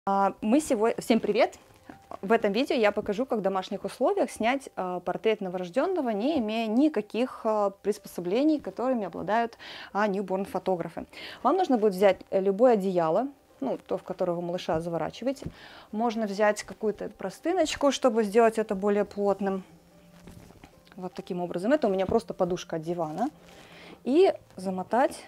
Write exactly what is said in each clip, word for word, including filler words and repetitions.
Мы сегодня... Всем привет! В этом видео я покажу, как в домашних условиях снять портрет новорожденного, не имея никаких приспособлений, которыми обладают ньюборн-фотографы. Вам нужно будет взять любое одеяло, ну, то, в которое вы малыша заворачиваете. Можно взять какую-то простыночку, чтобы сделать это более плотным. Вот таким образом. Это у меня просто подушка от дивана. И замотать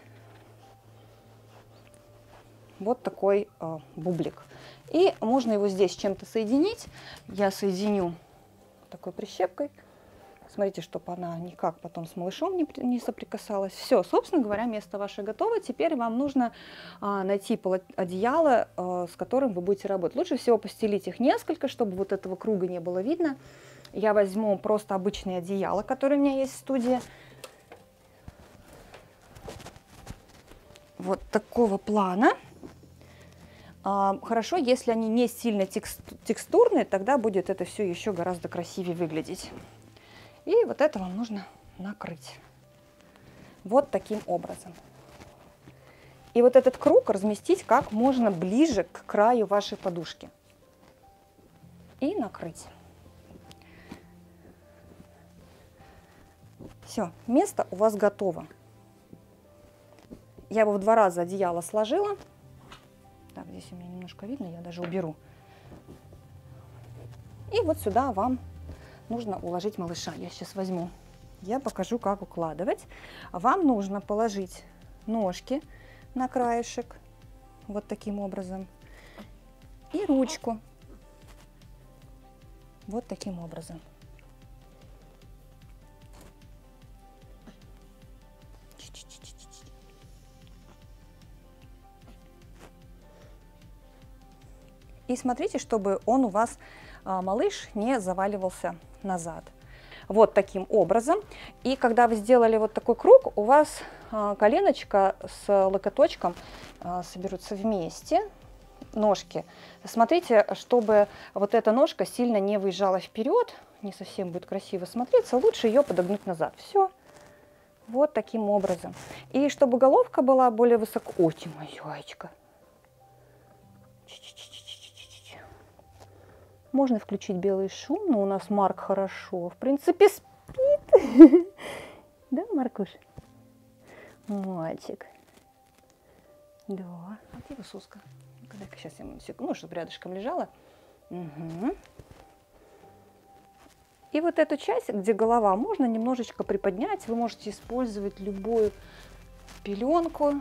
вот такой э, бублик. И можно его здесь чем-то соединить. Я соединю такой прищепкой. Смотрите, чтобы она никак потом с малышом не, не соприкасалась. Все, собственно говоря, место ваше готово. Теперь вам нужно а, найти одеяло, а, с которым вы будете работать. Лучше всего постелить их несколько, чтобы вот этого круга не было видно. Я возьму просто обычные одеяла, которые у меня есть в студии. Вот такого плана. А, хорошо, если они не сильно текстурные, тогда будет это все еще гораздо красивее выглядеть. И вот это вам нужно накрыть. Вот таким образом. И вот этот круг разместить как можно ближе к краю вашей подушки. И накрыть. Все, место у вас готово. Я его в два раза одеяло сложила. Так, здесь у меня немножко видно, я даже уберу. И вот сюда вам нужно уложить малыша. Я сейчас возьму, я покажу, как укладывать. Вам нужно положить ножки на краешек, вот таким образом, и ручку, вот таким образом. И смотрите, чтобы он у вас, малыш, не заваливался назад. Вот таким образом. И когда вы сделали вот такой круг, у вас коленочка с локоточком соберутся вместе, ножки. Смотрите, чтобы вот эта ножка сильно не выезжала вперед, не совсем будет красиво смотреться, лучше ее подогнуть назад. Все. Вот таким образом. И чтобы головка была более высоко... Ой, ты моя яичко. Можно включить белый шум, но у нас Марк хорошо, в принципе, спит. Да, Маркуш? Мальчик. Да. А где его соска? Дай-ка сейчас я ему секунду, ну, чтобы рядышком лежала. Угу. И вот эту часть, где голова, можно немножечко приподнять. Вы можете использовать любую пеленку.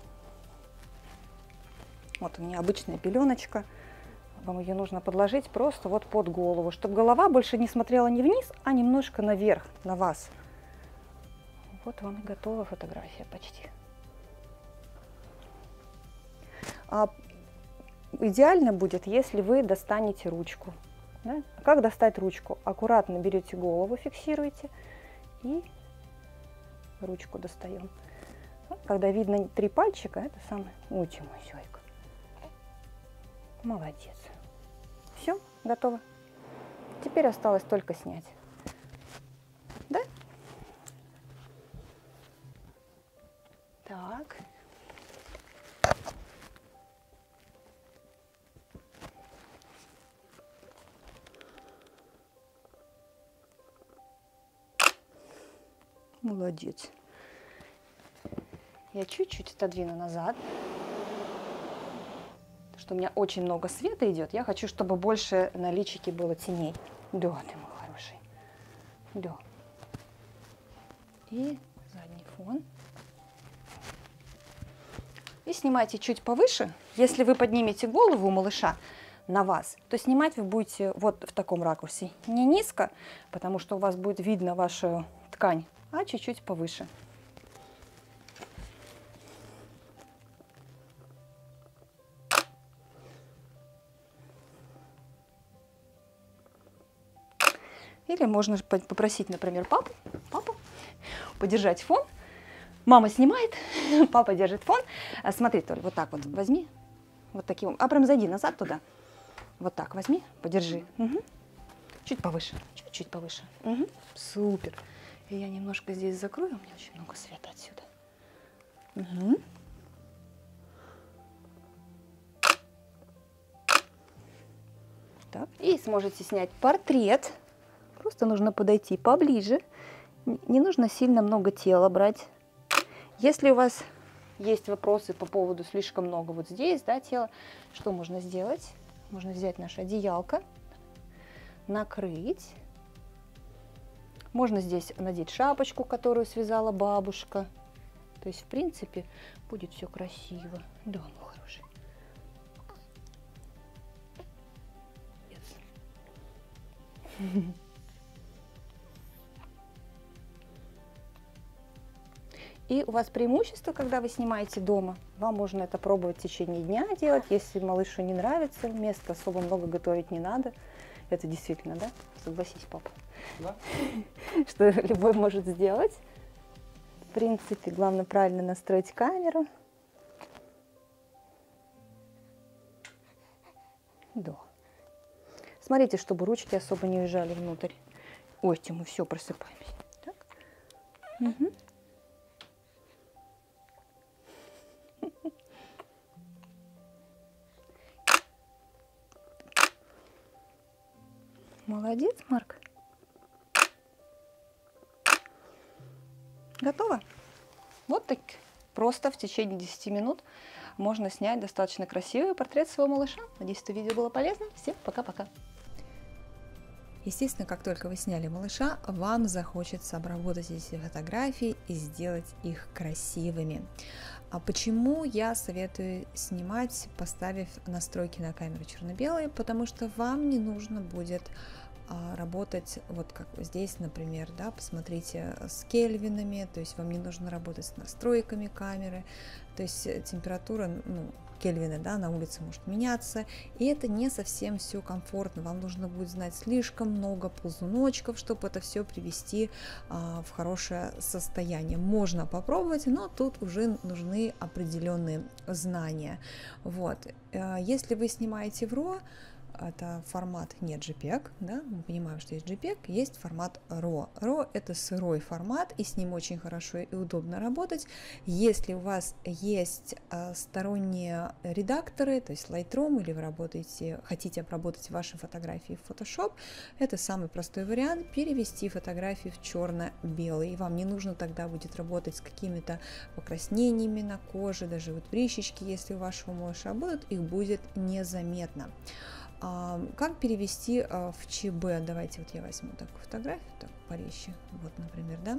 Вот у меня обычная пеленочка. Вам ее нужно подложить просто вот под голову, чтобы голова больше не смотрела не вниз, а немножко наверх, на вас. Вот вам и готова фотография почти. А идеально будет, если вы достанете ручку. Да? Как достать ручку? Аккуратно берете голову, фиксируете и ручку достаем. Когда видно три пальчика, это самое... Ой, мой зайка. Молодец. Все, готово. Теперь осталось только снять. Да? Так. Молодец. Я чуть-чуть отодвину назад, что у меня очень много света идет. Я хочу, чтобы больше на личике было теней. Да, ты мой хороший. Да. И задний фон. И снимайте чуть повыше. Если вы поднимете голову у малыша на вас, то снимать вы будете вот в таком ракурсе. Не низко, потому что у вас будет видно вашу ткань, а чуть-чуть повыше. Или можно попросить, например, папу, папу подержать фон. Мама снимает, папа держит фон. Смотри, Толь, вот так вот возьми. Вот таким. А прям зайди назад туда. Вот так возьми, подержи. Угу. Чуть повыше, чуть-чуть повыше. Угу. Супер. И я немножко здесь закрою, у меня очень много света отсюда. Угу. так. И сможете снять портрет. Просто нужно подойти поближе. Не нужно сильно много тела брать. Если у вас есть вопросы по поводу слишком много вот здесь, да, тела, что можно сделать? Можно взять наше одеялко, накрыть. Можно здесь надеть шапочку, которую связала бабушка. То есть, в принципе, будет все красиво. Да, мой хороший. Yes. И у вас преимущество, когда вы снимаете дома, вам можно это пробовать в течение дня делать, если малышу не нравится, места особо много готовить не надо. Это действительно, да? Согласись, папа. Да. Что любой может сделать. В принципе, главное правильно настроить камеру. Да. Смотрите, чтобы ручки особо не уезжали внутрь. Ой, мы все просыпаемся. Так. Угу. Молодец, Марк. Готово. Вот так просто в течение десяти минут можно снять достаточно красивый портрет своего малыша. Надеюсь, это видео было полезно. Всем пока-пока. Естественно, как только вы сняли малыша, вам захочется обработать эти фотографии и сделать их красивыми. А почему я советую снимать, поставив настройки на камеру черно-белые? Потому что вам не нужно будет а, работать, вот как здесь, например, да, посмотрите, с кельвинами, то есть вам не нужно работать с настройками камеры, то есть температура, ну, кельвины, да, на улице может меняться, и это не совсем все комфортно. Вам нужно будет знать слишком много ползуночков, чтобы это все привести а, в хорошее состояние. Можно попробовать, но тут уже нужны определенные знания. Вот. Если вы снимаете в ро, это формат не JPEG, да, мы понимаем, что есть JPEG, есть формат ро. ро это сырой формат, и с ним очень хорошо и удобно работать. Если у вас есть а, сторонние редакторы, то есть Lightroom, или вы работаете, хотите обработать ваши фотографии в Photoshop, это самый простой вариант — перевести фотографии в черно-белый. И вам не нужно тогда будет работать с какими-то покраснениями на коже, даже вот прыщички, если у вашего малыша будут, их будет незаметно. Как перевести в ЧБ? Давайте вот я возьму такую фотографию, так порезче, вот, например, да,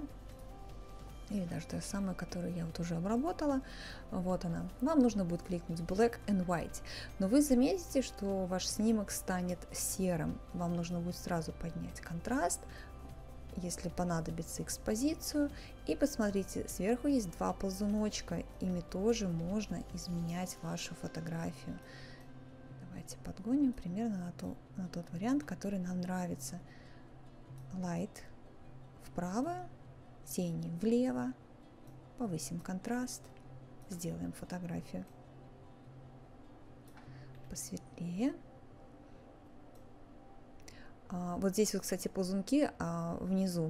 или даже та самая, которую я вот уже обработала, вот она. Вам нужно будет кликнуть Black and White, но вы заметите, что ваш снимок станет серым. Вам нужно будет сразу поднять контраст, если понадобится, экспозицию, и посмотрите, сверху есть два ползуночка, ими тоже можно изменять вашу фотографию. Давайте подгоним примерно на, то, на тот вариант, который нам нравится. Light вправо, тени влево, повысим контраст, сделаем фотографию посветлее. А, вот здесь вот, кстати, ползунки а, внизу,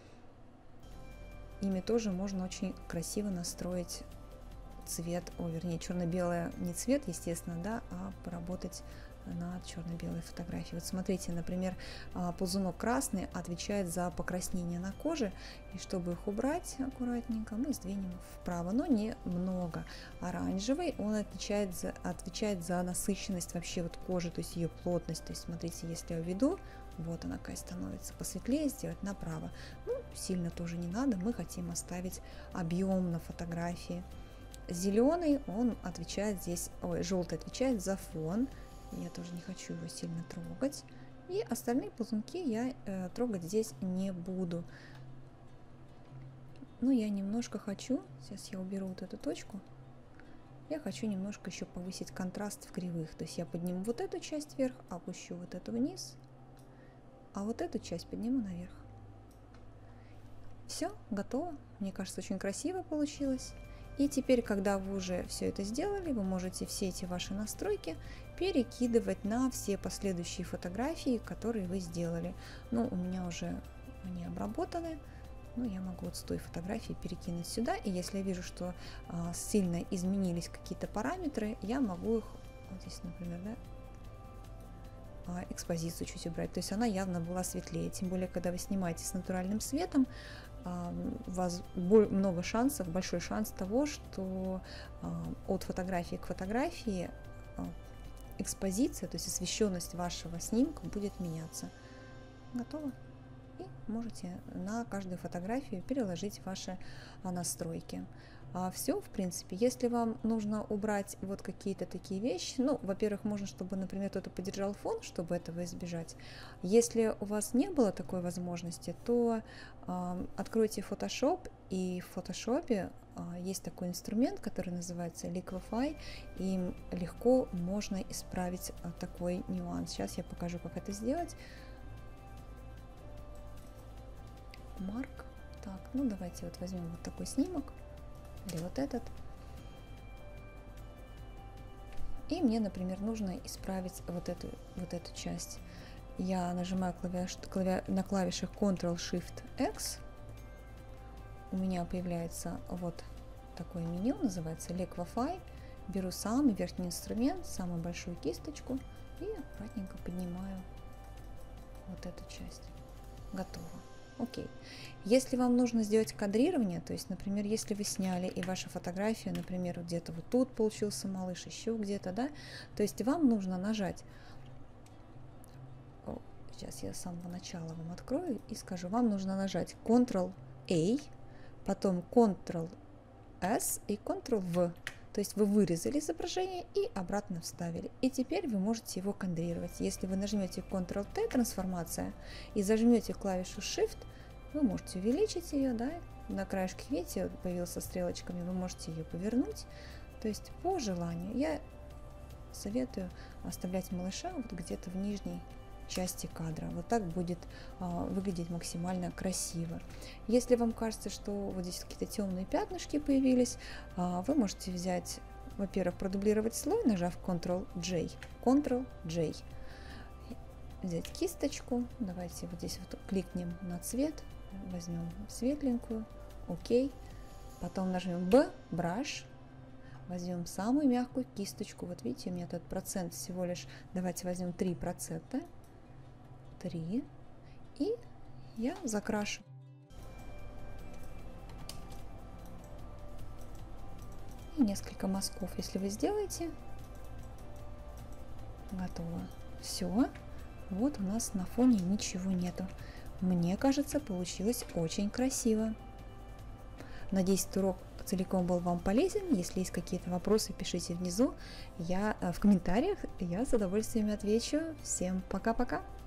ими тоже можно очень красиво настроить цвет, о, вернее, черно-белое, не цвет, естественно, да, а поработать на черно-белой фотографии. Вот смотрите, например, ползунок красный отвечает за покраснение на коже, и чтобы их убрать аккуратненько, мы сдвинем вправо, но не много. Оранжевый, он отвечает за, отвечает за насыщенность вообще вот кожи, то есть ее плотность. То есть смотрите, если я уведу, вот она какая становится, посветлее сделать направо. Ну, сильно тоже не надо, мы хотим оставить объем на фотографии. Зеленый, он отвечает здесь, ой, желтый отвечает за фон. Я тоже не хочу его сильно трогать. И остальные ползунки я э, трогать здесь не буду. Но я немножко хочу, сейчас я уберу вот эту точку, я хочу немножко еще повысить контраст в кривых. То есть я подниму вот эту часть вверх, опущу вот эту вниз, а вот эту часть подниму наверх. Все, готово. Мне кажется, очень красиво получилось. И теперь, когда вы уже все это сделали, вы можете все эти ваши настройки перекидывать на все последующие фотографии, которые вы сделали. Ну, у меня уже они обработаны, но я могу вот с той фотографии перекинуть сюда. И если я вижу, что а, сильно изменились какие-то параметры, я могу их, вот здесь, например, да, экспозицию чуть убрать. То есть она явно была светлее. Тем более, когда вы снимаете с натуральным светом, у вас много шансов, большой шанс того, что от фотографии к фотографии экспозиция, то есть освещенность вашего снимка будет меняться. Готово. И можете на каждую фотографию переложить ваши настройки. А все, в принципе, если вам нужно убрать вот какие-то такие вещи, ну, во-первых, можно, чтобы, например, кто-то поддержал фон, чтобы этого избежать. Если у вас не было такой возможности, то э, откройте Photoshop, и в Photoshop э, есть такой инструмент, который называется Liquify, и им легко можно исправить э, такой нюанс. Сейчас я покажу, как это сделать. Марк. Так, ну давайте вот возьмем вот такой снимок. Или вот этот. И мне, например, нужно исправить вот эту, вот эту часть. Я нажимаю клавиш, клави, на клавишах контрол-шифт-экс. У меня появляется вот такое меню, называется Liquify. Беру самый верхний инструмент, самую большую кисточку и аккуратненько поднимаю вот эту часть. Готово. Окей. Если вам нужно сделать кадрирование, то есть, например, если вы сняли и ваша фотография, например, где-то вот тут получился малыш, еще где-то, да, то есть вам нужно нажать, О, сейчас я с самого начала вам открою и скажу, вам нужно нажать контрол-A, потом контрол-эс и контрол-V. То есть вы вырезали изображение и обратно вставили. И теперь вы можете его кадрировать. Если вы нажмете контрол-Т, трансформация, и зажмете клавишу Shift, вы можете увеличить ее, да, на краешке, видите, появился стрелочками, вы можете ее повернуть. То есть по желанию. Я советую оставлять малыша вот где-то в нижней части кадра. Вот так будет а, выглядеть максимально красиво. Если вам кажется, что вот здесь какие-то темные пятнышки появились, а, вы можете взять, во-первых, продублировать слой, нажав контрол-J, контрол-J, взять кисточку, давайте вот здесь вот кликнем на цвет, возьмем светленькую, окей, потом нажмем B, Brush, возьмем самую мягкую кисточку, вот видите, у меня тут процент всего лишь, давайте возьмем три процента, три, и я закрашу. И несколько мазков, если вы сделаете, готово. Все, вот у нас на фоне ничего нету. Мне кажется, получилось очень красиво. Надеюсь, этот урок целиком был вам полезен. Если есть какие-то вопросы, пишите внизу. Я в комментариях, я с удовольствием отвечу. Всем пока-пока!